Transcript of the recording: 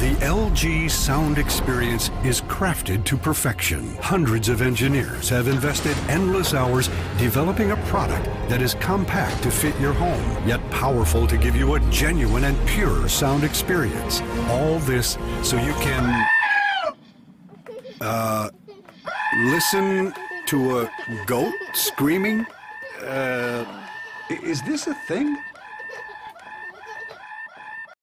The LG sound experience is crafted to perfection. Hundreds of engineers have invested endless hours developing a product that is compact to fit your home, yet powerful to give you a genuine and pure sound experience. All this so you can, listen to a goat screaming? Is this a thing?